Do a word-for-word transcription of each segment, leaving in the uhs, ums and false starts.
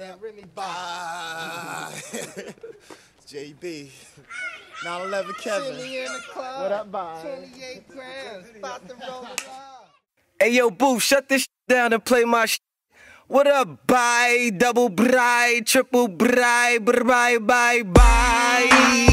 that really bye. J B. nine eleven Kevin. In the club. What up, bye? twenty-eight grams. About to roll it up. Hey yo, Boo, shut this down and play my sh. What up, bye? Double bye, triple bye, bye, bye, bye.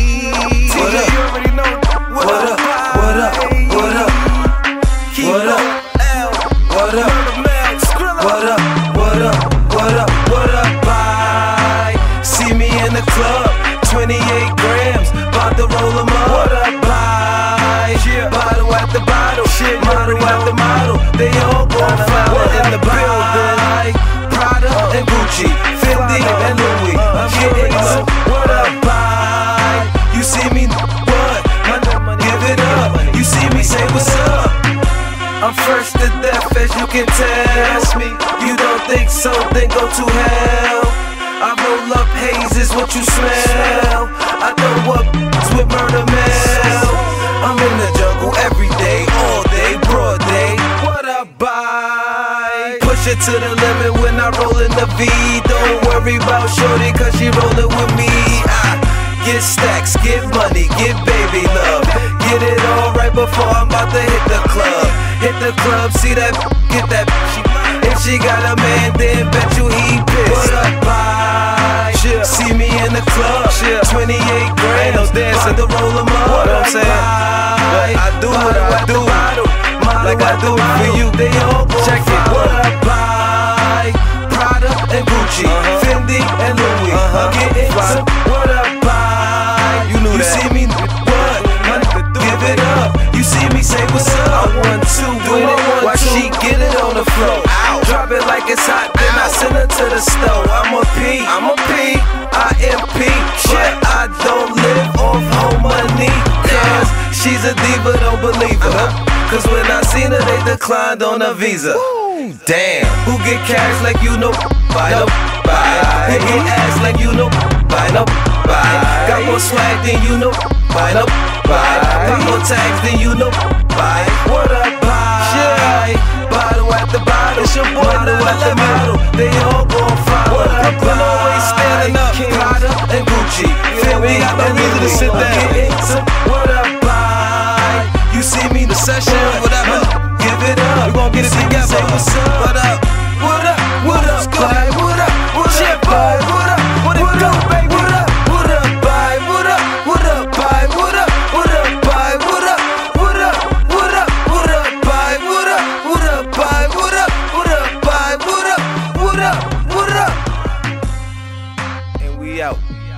What up? You already know. What, what up? What up? What up? What up? What up? What up? What up? What up? What up? Bye. See me in the club, twenty-eight grams, about to roll 'em up. What up? Bye. Bottle at the bottle, shit, model at the model. They all gon' follow in the building. Prada and Gucci, Fendi and Louis. I'm getting up. What up? Bye. You see me, what? Give it up. You see me, say what's up. I'm first to death, as you can tell. Me, you don't think so, then go to hell. I roll up haze is what you smell. I throw up with murder mail. I'm in the jungle every day, all day, broad day. What up, bye? Push it to the limit when I roll in the V. Don't worry about shorty, cause she rollin' with me. I get stacks, get money, get baby love. Get it all right before I'm about to hit the club. Hit the club, see that, get that. If she got a man, then bet you he pissed. What up, bye? See me in the club, twenty-eight grams, no dancing to roll 'em up. What I'm saying? I do what I do, like I do it for you. They all check it. What up, bye? Prada and Gucci, Fendi and Louis. I'm getting some. What up, bye? You knew that. You see me, what? Give it up. You see me, say what's up. I want to with it. Why she get it on the floor? Drop it like it's hot, then I send her to the stove. I'm a P, I'm a P, I M P, but I don't live off home money. Cause she's a diva, don't believe her. Cause when I seen her, they declined on a visa. Damn, who get cash like you know? Buy no, buy. Who get ass like you know? Buy no, buy. Got more swag than you know? Buy no, buy. Pop more tags than you know? Buy. What up, buy? Bottle at the bottle, it's your boy, model at the model. They all gon' follow. Brooklyn always standing up. Prada and Gucci, Fendi and Louis. I'm what up, bye? You see me the session, whatever. Give it up. We gon' get it together. Say what's up? What up? What up? What up, bye? What up? What up, bye? What up? What it do, baby? What up? What up, bye? What up? What up, bye? What up? What up, bye? What up? What up? What up? What up, bye? What up? What up, bye? What up? What up, bye? What up? What up? What up? And we out.